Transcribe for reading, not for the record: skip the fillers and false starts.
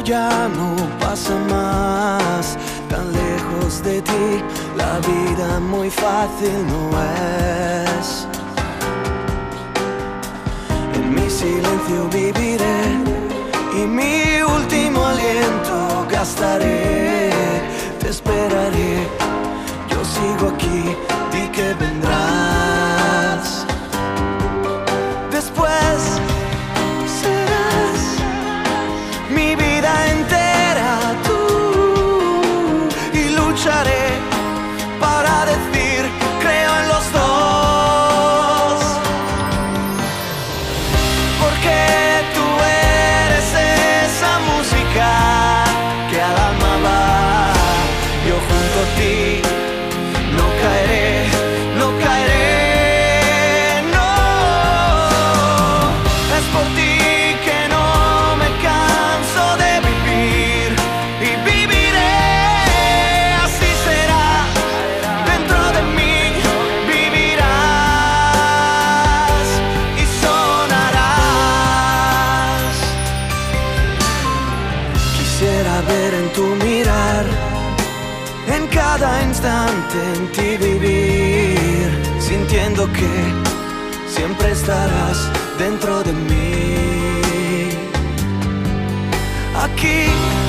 ya no pasa más. Tan lejos de ti, la vida muy fácil no es. En mi silencio viviré y mi último aliento gastaré. Te esperaré, yo sigo aquí, di que vendrás. Después serás mi vida entera tú, y lucharé para decir creo en los dos, porque tú eres esa música que al alma va. Yo junto a ti no caeré, no caeré, no. Es por ti que no me canso de vivir y viviré. Así será, dentro de mí vivirás y sonarás. Quisiera ver en tu mirar, en cada instante en ti vivir, sintiendo que siempre estarás dentro de mí. Aquí